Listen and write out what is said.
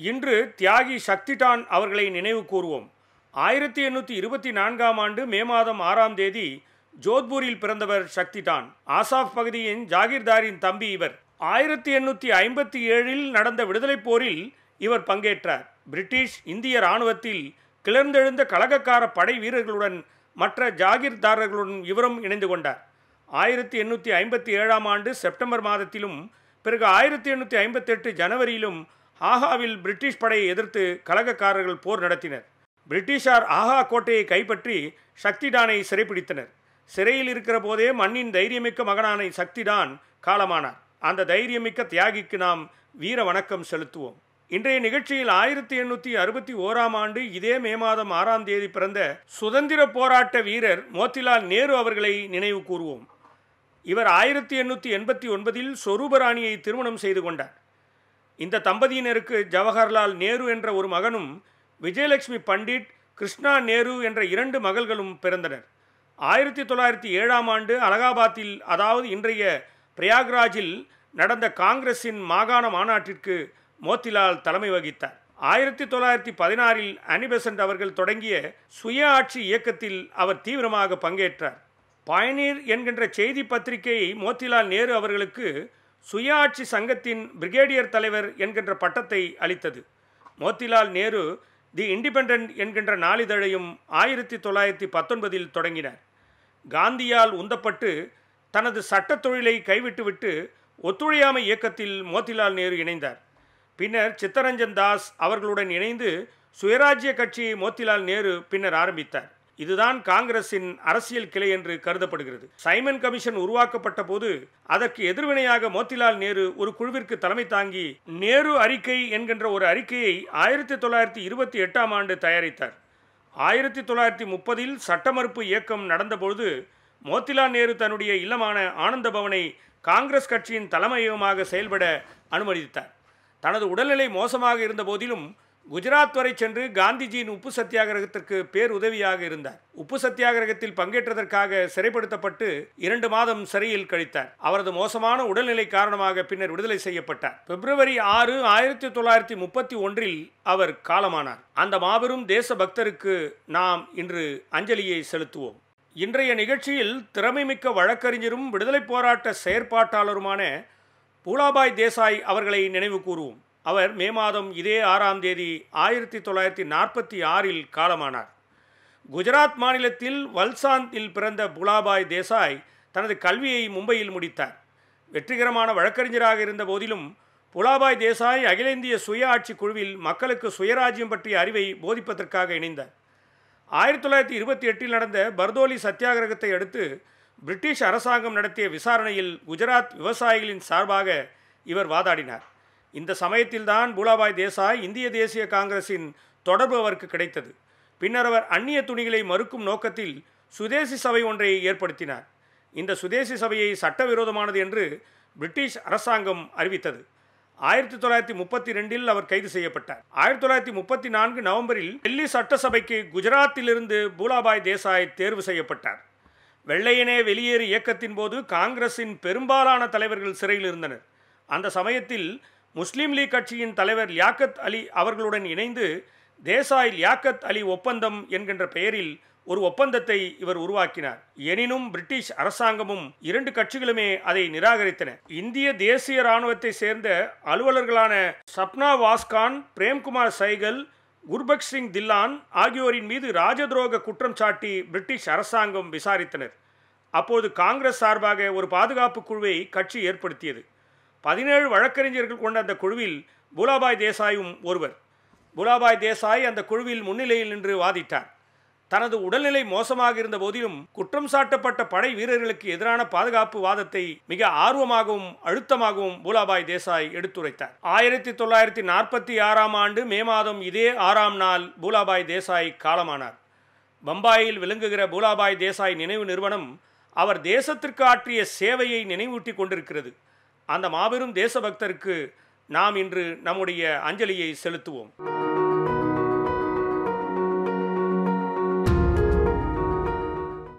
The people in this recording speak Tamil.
இன்று தியாகி சக்திடான் அவர்களை நினைவு கூறுவோம். 1824ஆம் ஆண்டு மே மாதம் 6ஆம் தேதி ஜோத்பூரில் பிறந்தவர் சக்திடான். ஆசாப் பகுதியின் ஜாகிர்தாரின் தம்பி இவர். 1857இல் நடந்த விடுதலைப் போரில் இவர் பங்கேற்றார். பிரிட்டிஷ் இந்திய இராணுவத்தில் கிளர்ந்தெழுந்த கலகக்கார படை வீரர்களுடன் மற்ற ஜாகிர்தாரர்களுடன் இவரும் இணைந்து கொண்டார். 1857ஆம் ஆண்டு செப்டம்பர் மாதத்திலும் பிறகு 1858 ஜனவரியிலும் ஆகாவில் பிரிட்டிஷ் படையை எதிர்த்து கலகக்காரர்கள் போர் நடத்தினர். பிரிட்டிஷார் ஆகா கோட்டையை கைப்பற்றி சக்திடானை சிறைப்பிடித்தனர். சிறையில் இருக்கிற போதே மண்ணின் தைரியமிக்க மகனான சக்திடான் காலமானார். அந்த தைரியமிக்க தியாகிக்கு நாம் வீர வணக்கம் செலுத்துவோம். இன்றைய நிகழ்ச்சியில் 1861ஆம் ஆண்டு இதே மே மாதம் 6ஆம் தேதி பிறந்த சுதந்திர போராட்ட வீரர் மோத்திலால் நேரு அவர்களை நினைவு கூறுவோம். இவர் 1889இல் சொரூபராணியை திருமணம் செய்து கொண்டார். இந்த தம்பதியினருக்கு ஜவஹர்லால் நேரு என்ற ஒரு மகனும் விஜயலட்சுமி பண்டிட், கிருஷ்ணா நேரு என்ற 2 மகள்களும் பிறந்தனர். 1907ஆம் ஆண்டு அலகாபாத்தில், அதாவது இன்றைய பிரயாக்ராஜில் நடந்த காங்கிரஸின் மாகாண மாநாட்டிற்கு மோத்திலால் தலைமை வகித்தார். 1916இல் அனிபெசன்ட் அவர்கள் தொடங்கிய சுய ஆட்சி இயக்கத்தில் அவர் தீவிரமாக பங்கேற்றார். பயனீர் என்கின்ற செய்தி பத்திரிகையை மோத்திலால் நேரு அவர்களுக்கு சுயாட்சி சங்கத்தின் பிரிகேடியர் தலைவர் என்கின்ற பட்டத்தை அளித்தது. மோத்திலால் நேரு தி இண்டிபெண்டன்ட் என்கின்ற நாளிதழையும் 1919இல் தொடங்கினார். காந்தியால் உந்தப்பட்டு தனது சட்ட தொழிலை கைவிட்டுவிட்டு ஒத்துழையாமை இயக்கத்தில் மோத்திலால் நேரு இணைந்தார். பின்னர் சித்தரஞ்சன் தாஸ் அவர்களுடன் இணைந்து சுயராஜ்ய கட்சியை மோத்திலால் நேரு பின்னர் ஆரம்பித்தார். இதுதான் காங்கிரசின் அரசியல் கிளை என்று கருதப்படுகிறது. சைமன் கமிஷன் உருவாக்கப்பட்ட போது அதற்கு எதிர்வினையாக மோத்திலால் நேரு ஒரு குழுவிற்கு தலைமை தாங்கி நேரு அறிக்கை என்கின்ற ஒரு அறிக்கையை 1928ஆம் ஆண்டு தயாரித்தார். 1930இல் சட்ட மறுப்பு இயக்கம் நடந்தபொழுது மோத்திலால் நேரு தன்னுடைய இல்லமான ஆனந்த பவனை காங்கிரஸ் கட்சியின் தலைமையகமாக செயல்பட அனுமதித்தார். தனது உடல்நிலை மோசமாக இருந்த போதிலும் குஜராத் வரை சென்று காந்திஜியின் உப்பு சத்தியாகிரகத்திற்கு பேருதவியாக இருந்தார். உப்பு சத்தியாகிரகத்தில் பங்கேற்றதற்காக சிறைப்படுத்தப்பட்டு 2 மாதம் சிறையில் கழித்தார். அவரது மோசமான உடல்நிலை காரணமாக பின்னர் விடுதலை செய்யப்பட்டார். பிப்ரவரி 6, 1931இல் அவர் காலமானார். அந்த மாபெரும் தேச பக்தருக்கு நாம் இன்று அஞ்சலியை செலுத்துவோம். இன்றைய நிகழ்ச்சியில் திறமைமிக்க வழக்கறிஞரும் விடுதலை போராட்ட செயற்பாட்டாளருமான பூலாபாய் தேசாய் அவர்களை நினைவு கூறுவோம். அவர் மே மாதம் இதே 6ஆம் தேதி 1946இல் காலமானார். குஜராத் மாநிலத்தில் வல்சாந்தில் பிறந்த பூலாபாய் தேசாய் தனது கல்வியை மும்பையில் முடித்தார். வெற்றிகரமான வழக்கறிஞராக இருந்த போதிலும் பூலாபாய் தேசாய் அகில இந்திய சுய ஆட்சி குழுவில் மக்களுக்கு சுயராஜ்யம் பற்றிய அறிவை போதிப்பதற்காக இணைந்தார். 1928இல் நடந்த பர்தோலி சத்தியாகிரகத்தை அடுத்து பிரிட்டிஷ் அரசாங்கம் நடத்திய விசாரணையில் குஜராத் விவசாயிகளின் சார்பாக இவர் வாதாடினார். இந்த சமயத்தில்தான் பூலாபாய் தேசாய் இந்திய தேசிய காங்கிரசின் தொடர்பு அவருக்கு கிடைத்தது. பின்னர் அவர் அந்நிய துணிகளை மறுக்கும் நோக்கத்தில் சுதேசி சபை ஒன்றை ஏற்படுத்தினார். இந்த சுதேசி சபையை சட்டவிரோதமானது என்று பிரிட்டிஷ் அரசாங்கம் அறிவித்தது. 1932இல் அவர் கைது செய்யப்பட்டார். 1934 நவம்பரில் டெல்லி சட்டசபைக்கு குஜராத்திலிருந்து பூலாபாய் தேசாய் தேர்வு செய்யப்பட்டார். வெள்ளையனே வெளியேறு இயக்கத்தின் போது காங்கிரசின் பெரும்பாலான தலைவர்கள் சிறையில் இருந்தனர். அந்த சமயத்தில் முஸ்லீம் லீக் கட்சியின் தலைவர் லியாக்கத் அலி அவர்களுடன் இணைந்து தேசாய் லியாக்கத் அலி ஒப்பந்தம் என்கின்ற பெயரில் ஒரு ஒப்பந்தத்தை இவர் உருவாக்கினார். எனினும் பிரிட்டிஷ் அரசாங்கமும் 2 கட்சிகளுமே அதை நிராகரித்தன. இந்திய தேசிய இராணுவத்தை சேர்ந்த அலுவலர்களான சப்னா வாஸ்கான், பிரேம்குமார் சைகல், குர்பக்ஷ் சிங் தில்லான் ஆகியோரின் மீது ராஜதுரோக குற்றம் சாட்டி பிரிட்டிஷ் அரசாங்கம் விசாரித்தனர். அப்போது காங்கிரஸ் சார்பாக ஒரு பாதுகாப்பு குழுவை கட்சி ஏற்படுத்தியது. 17 வழக்கறிஞர்கள் கொண்ட அந்த குழுவில் பூலாபாய் தேசாயும் ஒருவர். பூலாபாய் தேசாய் அந்த குழுவில் முன்னிலையில் நின்று வாதிட்டார். தனது உடல்நிலை மோசமாக இருந்த போதிலும் குற்றம் சாட்டப்பட்ட படை வீரர்களுக்கு எதிரான பாதுகாப்பு வாதத்தை மிக ஆர்வமாகவும் அழுத்தமாகவும் பூலாபாய் தேசாய் எடுத்துரைத்தார். 1946ஆம் ஆண்டு மே மாதம் இதே 6ஆம் நாள் பூலாபாய் தேசாய் காலமானார். பம்பாயில் விளங்குகிற பூலாபாய் தேசாய் நினைவு நிறுவனம் அவர் தேசத்திற்கு ஆற்றிய சேவையை நினைவூட்டி கொண்டிருக்கிறது. அந்த மாபெரும் தேசபக்தருக்கு நாம் இன்று நம்முடைய அஞ்சலியை செலுத்துவோம்.